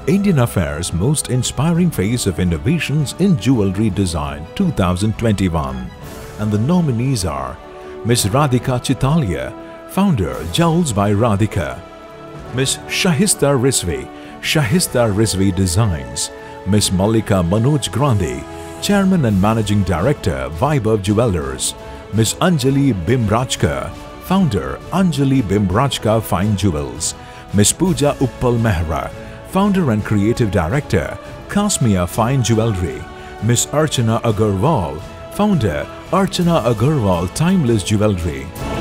Indian Affairs Most Inspiring Face of Innovations in Jewellery Design 2021. And the nominees are Miss Radhika Chitalia, Founder Jewels by Radhika; Miss Shahista Rizvi, Shahista Rizvi Designs; Miss Mallika Manoj Grandi, Chairman and Managing Director, Vaibhav Jewellers; Miss Anjali Bimrajka, Founder Anjali Bimrajka Fine Jewels; Miss Pooja Uppal Mehra, Founder and Creative Director, Kasmia Fine Jewellery; Miss Archana Agarwal, Founder Archana Agarwal Timeless Jewellery.